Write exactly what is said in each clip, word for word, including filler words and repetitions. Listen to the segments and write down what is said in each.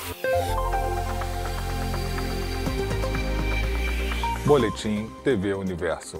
Boletim T V Universo.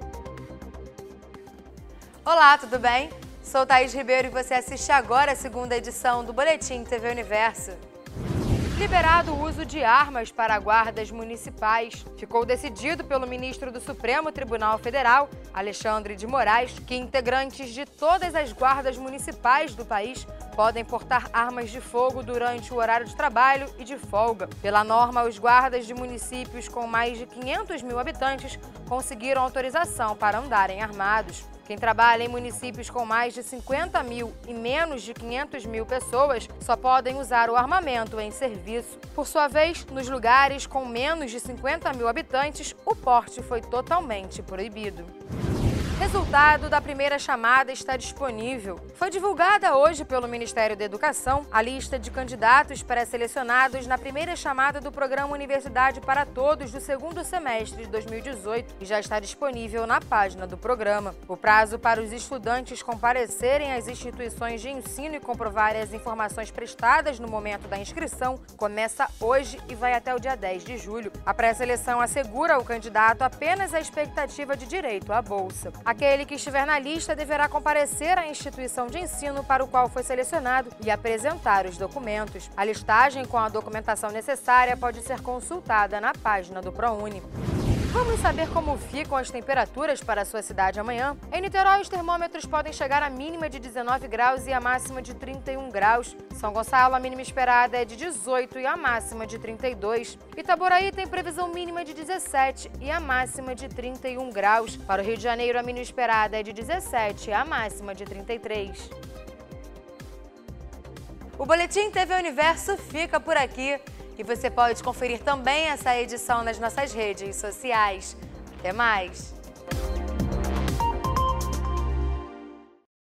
Olá, tudo bem? Sou Thaís Ribeiro e você assiste agora a segunda edição do Boletim T V Universo. Liberado o uso de armas para guardas municipais. Ficou decidido pelo ministro do Supremo Tribunal Federal, Alexandre de Moraes, que integrantes de todas as guardas municipais do país podem portar armas de fogo durante o horário de trabalho e de folga. Pela norma, os guardas de municípios com mais de quinhentos mil habitantes conseguiram autorização para andarem armados. Quem trabalha em municípios com mais de cinquenta mil e menos de quinhentos mil pessoas só podem usar o armamento em serviço. Por sua vez, nos lugares com menos de cinquenta mil habitantes, o porte foi totalmente proibido. Resultado da primeira chamada está disponível. Foi divulgada hoje pelo Ministério da Educação a lista de candidatos pré-selecionados na primeira chamada do Programa Universidade para Todos do segundo semestre de dois mil e dezoito e já está disponível na página do programa. O prazo para os estudantes comparecerem às instituições de ensino e comprovarem as informações prestadas no momento da inscrição começa hoje e vai até o dia dez de julho. A pré-seleção assegura ao candidato apenas a expectativa de direito à bolsa. Aquele que estiver na lista deverá comparecer à instituição de ensino para o qual foi selecionado e apresentar os documentos. A listagem com a documentação necessária pode ser consultada na página do ProUni. Vamos saber como ficam as temperaturas para a sua cidade amanhã? Em Niterói, os termômetros podem chegar à mínima de dezenove graus e a máxima de trinta e um graus. São Gonçalo, a mínima esperada é de dezoito e a máxima de trinta e dois. Itaboraí tem previsão mínima de dezessete e a máxima de trinta e um graus. Para o Rio de Janeiro, a mínima esperada é de dezessete e a máxima de trinta e três. O Boletim T V Universo fica por aqui. E você pode conferir também essa edição nas nossas redes sociais. Até mais!